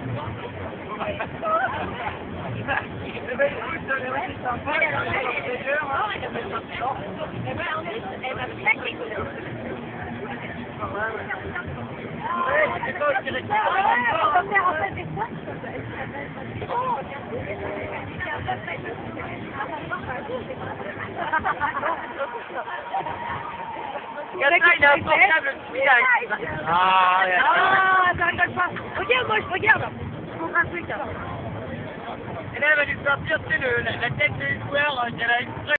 Il a un portable Ah, ça rigole pas. Regarde, moi je regarde. Je comprends un truc. Et là, elle va lui sortir, tu sais, la tête du joueur qu'elle a extrait.